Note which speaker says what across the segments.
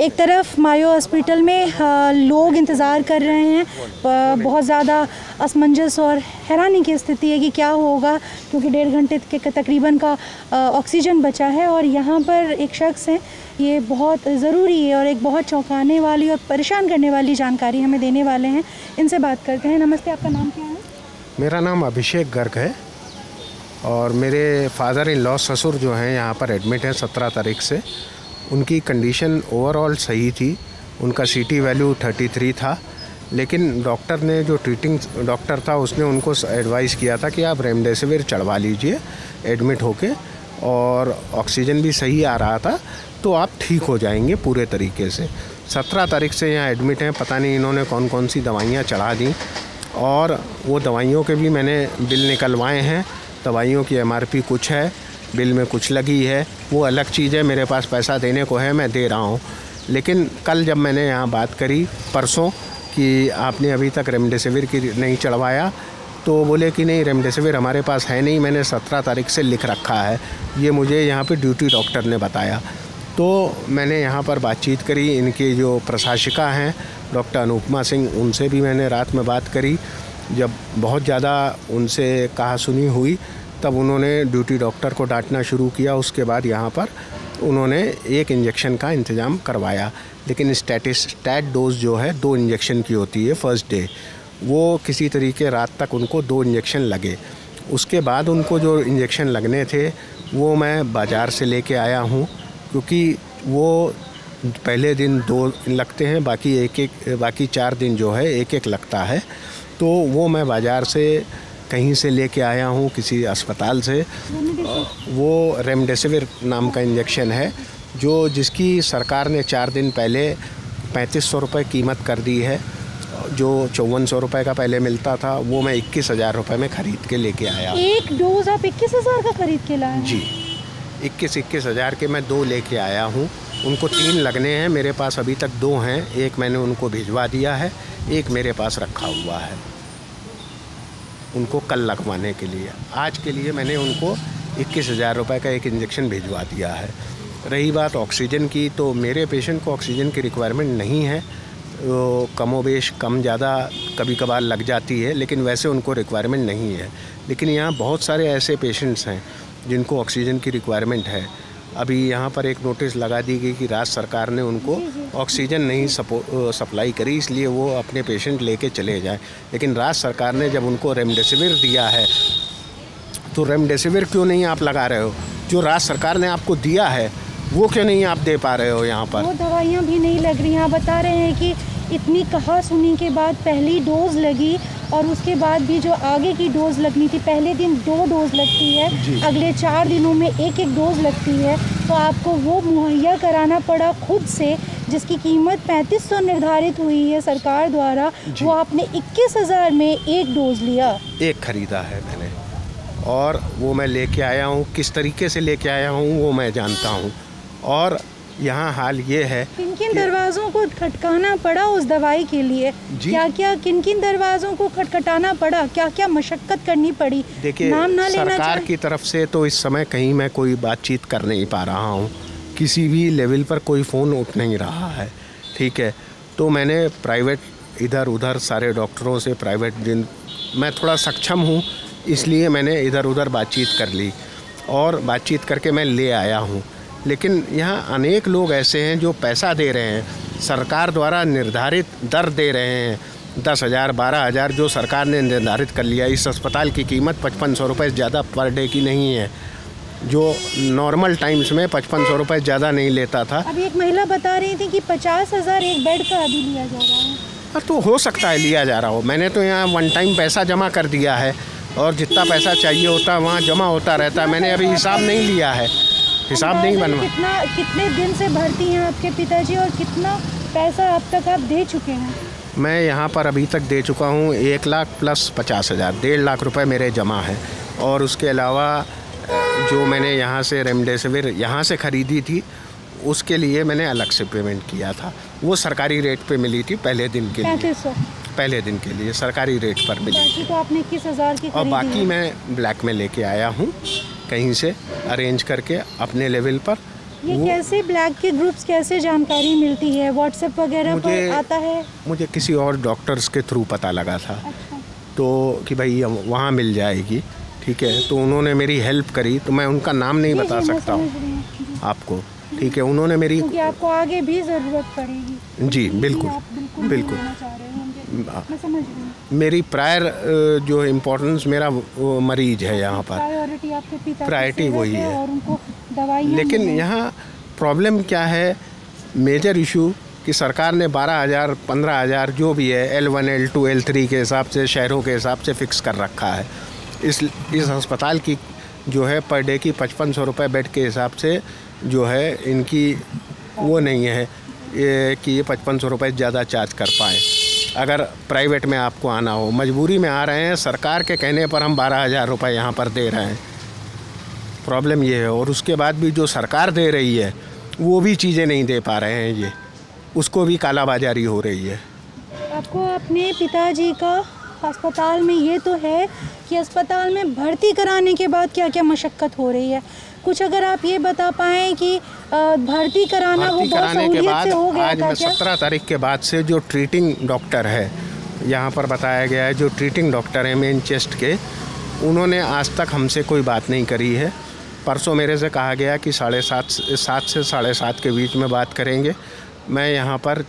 Speaker 1: एक तरफ मायो हॉस्पिटल में लोग इंतज़ार कर रहे हैं, बहुत ज़्यादा असमंजस और हैरानी की स्थिति है कि क्या होगा, क्योंकि 1.5 घंटे के तकरीबन का ऑक्सीजन बचा है। और यहाँ पर एक शख्स हैं, ये बहुत ज़रूरी है और एक बहुत चौंकाने वाली और परेशान करने वाली जानकारी हमें देने वाले हैं। इनसे बात करते हैं। नमस्ते, आपका नाम क्या है?
Speaker 2: मेरा नाम अभिषेक गर्ग है और मेरे फादर इन लॉ ससुर जो हैं यहाँ पर एडमिट हैं 17 तारीख से। उनकी कंडीशन ओवरऑल सही थी, उनका सीटी वैल्यू 33 था, लेकिन डॉक्टर ने, जो ट्रीटिंग डॉक्टर था, उसने उनको एडवाइस किया था कि आप रेमडेसिविर चढ़वा लीजिए एडमिट होके, और ऑक्सीजन भी सही आ रहा था, तो आप ठीक हो जाएंगे पूरे तरीके से। 17 तारीख से यहाँ एडमिट हैं, पता नहीं इन्होंने कौन कौन सी दवाइयाँ चढ़ा दी, और वो दवाइयों के भी मैंने बिल निकलवाए हैं। दवाइयों की MRP कुछ है, बिल में कुछ लगी है, वो अलग चीज़ है। मेरे पास पैसा देने को है, मैं दे रहा हूँ। लेकिन कल जब मैंने यहाँ बात करी परसों कि आपने अभी तक रेमडेसिविर की नहीं चढ़वाया, तो बोले कि नहीं, रेमडेसिविर हमारे पास है नहीं, मैंने 17 तारीख से लिख रखा है। ये मुझे यहाँ पे ड्यूटी डॉक्टर ने बताया। तो मैंने यहाँ पर बातचीत करी, इनकी जो प्रशासिका हैं डॉक्टर अनुपमा सिंह, उनसे भी मैंने रात में बात करी। जब बहुत ज़्यादा उनसे कहा सुनी हुई, तब उन्होंने ड्यूटी डॉक्टर को डांटना शुरू किया। उसके बाद यहाँ पर उन्होंने 1 इंजेक्शन का इंतज़ाम करवाया, लेकिन स्टैट डोज जो है 2 इंजेक्शन की होती है फर्स्ट डे, वो किसी तरीके रात तक उनको 2 इंजेक्शन लगे। उसके बाद उनको जो इंजेक्शन लगने थे वो मैं बाज़ार से लेके आया हूँ, क्योंकि वो पहले दिन 2 लगते हैं, बाकी 4 दिन जो है 1 लगता है। तो वो मैं बाज़ार से कहीं से लेके आया हूँ, किसी अस्पताल से। वो रेमडेसिविर नाम का इंजेक्शन है, जिसकी सरकार ने 4 दिन पहले 3500 रुपये कीमत कर दी है। जो 5400 रुपये का पहले मिलता था, वो मैं 21,000 रुपये में ख़रीद के लेके आया।
Speaker 1: एक डोज आप 21,000 का ख़रीद के लाए?
Speaker 2: जी, 21,000 के मैं 2 लेके आया हूँ। उनको 3 लगने हैं, मेरे पास अभी तक 2 हैं। एक मैंने उनको भिजवा दिया है, एक मेरे पास रखा हुआ है उनको कल लगवाने के लिए। आज के लिए मैंने उनको 21,000 रुपये का एक इंजेक्शन भिजवा दिया है। रही बात ऑक्सीजन की, तो मेरे पेशेंट को ऑक्सीजन की रिक्वायरमेंट नहीं है। तो कमोबेश कम ज़्यादा कभी कभार लग जाती है, लेकिन वैसे उनको रिक्वायरमेंट नहीं है। लेकिन यहाँ बहुत सारे ऐसे पेशेंट्स हैं जिनको ऑक्सीजन की रिक्वायरमेंट है। अभी यहाँ पर एक नोटिस लगा दी गई कि राज्य सरकार ने उनको ऑक्सीजन नहीं सप्लाई करी, इसलिए वो अपने पेशेंट लेके चले जाएं। लेकिन राज्य सरकार ने जब उनको रेमडेसिविर दिया है, तो रेमडेसिविर क्यों नहीं आप लगा रहे हो? जो राज्य सरकार ने आपको दिया है वो क्यों नहीं आप दे पा रहे हो? यहाँ पर
Speaker 1: वो दवाइयाँ भी नहीं लग रही हैं। आप बता रहे हैं कि इतनी कहा सुनी के बाद पहली डोज लगी, और उसके बाद भी जो आगे की डोज लगनी थी, पहले दिन 2 डोज लगती है, अगले 4 दिनों में 1 डोज लगती है, तो आपको वो मुहैया कराना पड़ा खुद से, जिसकी कीमत 3500 निर्धारित हुई है सरकार द्वारा। वो आपने 21,000 में 1 डोज लिया।
Speaker 2: 1 खरीदा है मैंने, और वो मैं लेके आया हूँ। किस तरीके से लेके आया हूँ वो मैं जानता हूँ। और यहाँ हाल ये है,
Speaker 1: किन दरवाज़ों को खटकाना पड़ा उस दवाई के लिए? किन दरवाज़ों को खटखटाना पड़ा? क्या मशक्क़त करनी पड़ी?
Speaker 2: देखिए, सरकार की तरफ से तो इस समय कहीं मैं कोई बातचीत कर नहीं पा रहा हूँ, किसी भी लेवल पर कोई फ़ोन उठ नहीं रहा है, ठीक है। तो मैंने प्राइवेट इधर उधर सारे डॉक्टरों से, मैं थोड़ा सक्षम हूँ, इसलिए मैंने इधर उधर बातचीत कर ली और बातचीत करके मैं ले आया हूँ। लेकिन यहाँ अनेक लोग ऐसे हैं जो पैसा दे रहे हैं, सरकार द्वारा निर्धारित दर दे रहे हैं, 10,000 12,000 जो सरकार ने निर्धारित कर लिया। इस अस्पताल की कीमत 5500 रुपये ज़्यादा पर डे की नहीं है, जो नॉर्मल टाइम्स में 5500 रुपये ज़्यादा नहीं लेता था।
Speaker 1: अभी एक महिला बता रही थी कि 50,000 एक बेड का अभी लिया जा रहा है।
Speaker 2: तो हो सकता है लिया जा रहा हो। मैंने तो यहाँ 1 टाइम पैसा जमा कर दिया है, और जितना पैसा चाहिए होता है वहाँ जमा होता रहता है। मैंने अभी हिसाब नहीं लिया है, हिसाब नहीं बनवा।
Speaker 1: कितने दिन से भर्ती हैं आपके पिताजी, और कितना पैसा अब तक आप दे चुके हैं?
Speaker 2: मैं यहाँ पर अभी तक दे चुका हूँ 1 लाख प्लस 50,000, 1.5 लाख रुपए मेरे जमा हैं। और उसके अलावा जो मैंने यहाँ से रेमडेसिविर यहाँ से ख़रीदी थी, उसके लिए मैंने अलग से पेमेंट किया था। वो सरकारी रेट पे मिली थी पहले दिन के लिए,
Speaker 1: 3500
Speaker 2: पहले दिन के लिए सरकारी रेट पर मिली।
Speaker 1: बाकी तो आपने 21,000 की
Speaker 2: और बाकी मैं ब्लैक में लेके आया हूँ कहीं से अरेंज करके अपने लेवल पर,
Speaker 1: ये कैसे ब्लैक के ग्रुप्स कैसे जानकारी मिलती है? व्हाट्सएप वगैरह पर आता है?
Speaker 2: मुझे किसी और डॉक्टर्स के थ्रू पता लगा था।
Speaker 1: अच्छा।
Speaker 2: तो कि भाई वहाँ मिल जाएगी, ठीक है, तो उन्होंने मेरी हेल्प करी। तो मैं उनका नाम नहीं बता सकता हूँ आपको, ठीक है। उन्होंने मेरी,
Speaker 1: क्योंकि आपको आगे भी ज़रूरत पड़ेगी।
Speaker 2: जी बिल्कुल बिल्कुल,
Speaker 1: मैं समझ रही हूँ।
Speaker 2: मेरी प्रायर जो इम्पोर्टेंस मेरा वो मरीज है यहाँ पर,
Speaker 1: प्रायोरिटी आपके पिता
Speaker 2: प्रायोरिटी वही है
Speaker 1: और उनको दवाई।
Speaker 2: लेकिन यहाँ प्रॉब्लम क्या है, मेजर इशू कि सरकार ने 12,000 15,000 जो भी है L1 L2 L3 के हिसाब से, शहरों के हिसाब से फ़िक्स कर रखा है। इस अस्पताल की जो है पर डे की 5500 रुपये बेड के हिसाब से जो है इनकी वो नहीं है कि ये 5500 रुपये ज़्यादा चार्ज कर पाए। अगर प्राइवेट में आपको आना हो, मजबूरी में आ रहे हैं, सरकार के कहने पर हम 12,000 रुपये यहाँ पर दे रहे हैं। प्रॉब्लम ये है। और उसके बाद भी जो सरकार दे रही है वो भी चीज़ें नहीं दे पा रहे हैं, ये उसको भी कालाबाजारी हो रही है।
Speaker 1: आपको अपने पिताजी का अस्पताल में ये तो है कि अस्पताल में भर्ती कराने के बाद क्या क्या मशक्क़त हो रही है, कुछ अगर आप ये बता पाएँ कि भर्ती कराना वो बहुत सहूलियत से हो गया
Speaker 2: आज
Speaker 1: था?
Speaker 2: 17 तारीख के बाद से जो ट्रीटिंग डॉक्टर है यहाँ पर बताया गया है, जो ट्रीटिंग डॉक्टर है मेन चेस्ट के, उन्होंने आज तक हमसे कोई बात नहीं करी है। परसों मेरे से कहा गया कि 7:30 से 7:30 के बीच में बात करेंगे। मैं यहाँ पर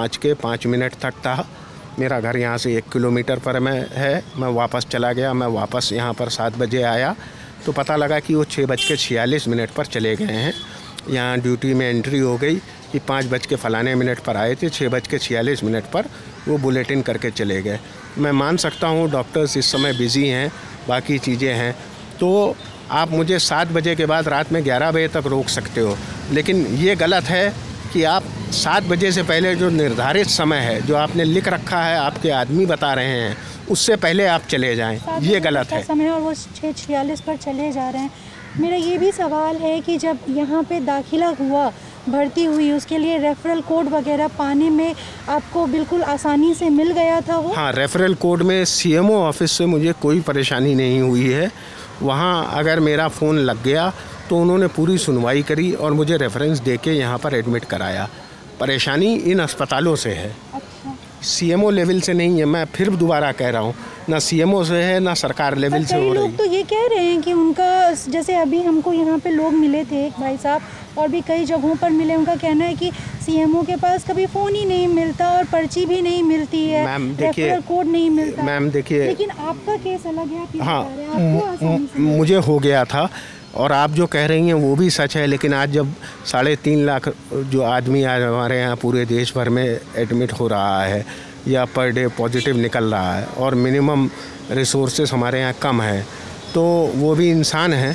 Speaker 2: 6:05 तक था। मेरा घर यहाँ से 1 किलोमीटर पर मैं वापस चला गया। मैं वापस यहाँ पर 7 बजे आया तो पता लगा कि वो 6:46 पर चले गए हैं। यहाँ ड्यूटी में एंट्री हो गई कि 5:00 पर आए थे, 6:46 पर वो बुलेटिन करके चले गए। मैं मान सकता हूँ डॉक्टर्स इस समय बिज़ी हैं, बाकी चीज़ें हैं, तो आप मुझे 7 बजे के बाद रात में 11 बजे तक रोक सकते हो, लेकिन ये गलत है कि आप 7 बजे से पहले जो निर्धारित समय है, जो आपने लिख रखा है, आपके आदमी बता रहे हैं, उससे पहले आप चले जाएं, ये गलत है।
Speaker 1: समय और वो 6:46 पर चले जा रहे हैं। मेरा ये भी सवाल है कि जब यहाँ पे दाखिला हुआ, भर्ती हुई, उसके लिए रेफरल कोड वगैरह पाने में आपको बिल्कुल आसानी से मिल गया था वो?
Speaker 2: हाँ, रेफरल कोड में CMO ऑफिस से मुझे कोई परेशानी नहीं हुई है। वहाँ अगर मेरा फ़ोन लग गया तो उन्होंने पूरी सुनवाई करी और मुझे रेफरेंस दे के यहाँ पर एडमिट कराया। परेशानी इन अस्पतालों से है।
Speaker 1: अच्छा।
Speaker 2: CMO लेवल से नहीं है। मैं फिर दोबारा कह रहा हूँ, ना CMO से है ना सरकार लेवल से हो रही है।
Speaker 1: लोग तो ये कह रहे हैं कि उनका, जैसे अभी हमको यहाँ पे लोग मिले थे, एक भाई साहब, और भी कई जगहों पर मिले, उनका कहना है कि CMO के पास कभी फ़ोन ही नहीं मिलता और पर्ची भी नहीं मिलती है, रेफरल कोड नहीं मिलता।
Speaker 2: मैम देखिए, लेकिन
Speaker 1: आपका केस अलग है।
Speaker 2: हाँ, मुझे हो गया था और आप जो कह रही हैं वो भी सच है, लेकिन आज जब 3.5 लाख जो आदमी आज हमारे यहाँ पूरे देश भर में एडमिट हो रहा है या पर डे पॉजिटिव निकल रहा है और मिनिमम रिसोर्सेस हमारे यहाँ कम है, तो वो भी इंसान है,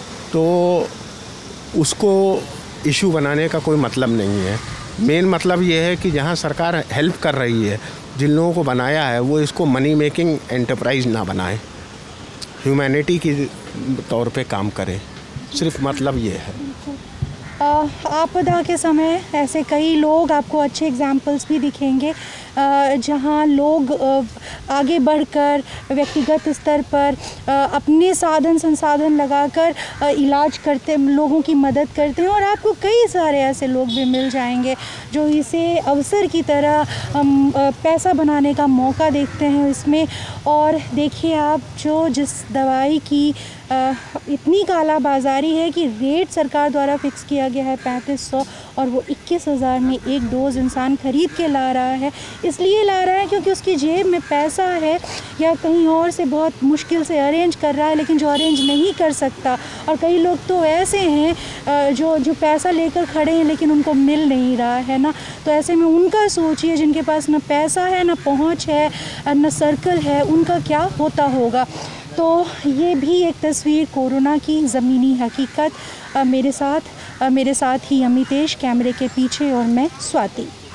Speaker 2: तो उसको इशू बनाने का कोई मतलब नहीं है। मेन मतलब ये है कि जहाँ सरकार हेल्प कर रही है, जिन लोगों को बनाया है, वो इसको मनी मेकिंग एंटरप्राइज ना बनाए, ह्यूमैनिटी की तौर पे काम करें, सिर्फ मतलब ये है।
Speaker 1: आपदा के समय ऐसे कई लोग आपको अच्छे एग्जाम्पल्स भी दिखेंगे जहां लोग आगे बढ़कर व्यक्तिगत स्तर पर अपने साधन संसाधन लगाकर इलाज करते, लोगों की मदद करते हैं, और आपको कई सारे ऐसे लोग भी मिल जाएंगे जो इसे अवसर की तरह पैसा बनाने का मौका देखते हैं इसमें। और देखिए आप, जो जिस दवाई की इतनी कालाबाजारी है कि रेट सरकार द्वारा फिक्स किया गया है 3500 और वो 21,000 में एक डोज़ इंसान ख़रीद के ला रहा है। इसलिए ला रहा है क्योंकि उसकी जेब में पैसा है या कहीं और से बहुत मुश्किल से अरेंज कर रहा है, लेकिन जो अरेंज नहीं कर सकता। और कई लोग तो ऐसे हैं जो पैसा लेकर खड़े हैं लेकिन उनको मिल नहीं रहा है ना। तो ऐसे में उनका सोचिए, जिनके पास ना पैसा है, ना पहुँच है, ना सर्कल है, उनका क्या होता होगा। तो ये भी एक तस्वीर कोरोना की ज़मीनी हकीकत। मेरे साथ ही अमितेश कैमरे के पीछे और मैं स्वाति।